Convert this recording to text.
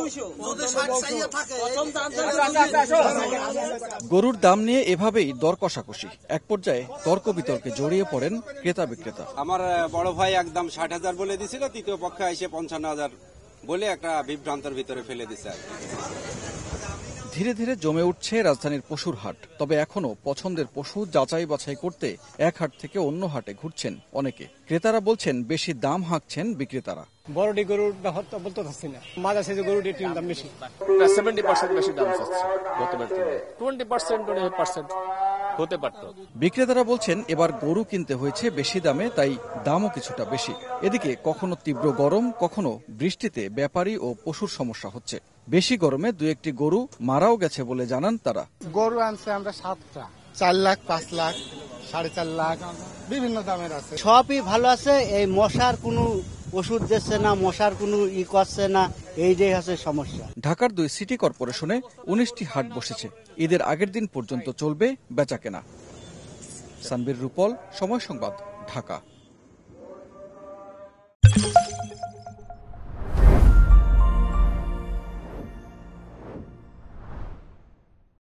গরুর দাম নিয়ে এভাবেই দর কষাকষি, এক পর্যায়ে তর্ক বিতর্কে জড়িয়ে পড়েন ক্রেতা বিক্রেতা। আমার বড় ভাই একদম ৬০,০০০ বলে দিছিল, তৃতীয় পক্ষে এসে ৫৫,০০০ বলে একটা বিভ্রান্তের ভিতরে ফেলে দিচ্ছে। ধীরে ধীরে জমে উঠছে রাজধানীর পশুর হাট। তবে এখনো পছন্দের পশু যাচাই বাছাই করতে এক হাট থেকে অন্য হাটে ঘুরছেন অনেকে। ক্রেতারা বলছেন বেশি দাম হাঁকছেন বিক্রেতারা। বড়টি গরুর বলতে পারছি না, মাঝা সাইজের গরুটির দাম বেশি। 70% বেশি দাম চাচ্ছে গতবার থেকে, 20% হতে পারত। বিক্রেতারা বলছেন এবার গরু কিনতে হয়েছে বেশি দামে, তাই দামও কিছুটা বেশি। এদিকে কখনো তীব্র গরম, কখনো বৃষ্টিতে ব্যাপারী ও পশুর সমস্যা হচ্ছে। বেশি গরমে দু একটি গরু মারাও গেছে বলে জানান তারা। গরু আনছে আমরা 7টা, 4 লাখ, 5 লাখ, 4.5 লাখ, বিভিন্ন দামের আছে। সবই ভালো আছে, এই মশার কোনো ওষুধ দিচ্ছে না, মশার কোনো করছে না, এই যে আছে সমস্যা। ঢাকার 2 সিটি কর্পোরেশনে 19টি হাট বসেছে। ঈদের আগের দিন পর্যন্ত চলবে বেচাকেনা। সানবীর রূপল, সময় সংবাদ, ঢাকা।